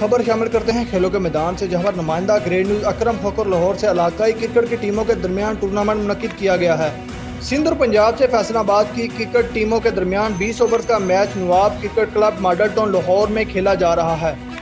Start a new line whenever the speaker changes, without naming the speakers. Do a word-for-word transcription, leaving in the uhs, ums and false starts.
खबर शामिल करते हैं खेलों के मैदान से, जहां पर नुमाइंदा ग्रेड न्यूज अकरम फखर लाहौर से इलाकाई क्रिकेट की टीमों के दरमियान टूर्नामेंट मुनक्किद किया गया है। सिंध और पंजाब से फैसलाबाद की क्रिकेट टीमों के दरमियान बीस ओवर का match Nawab cricket club model town Lahore में खेला जा रहा है।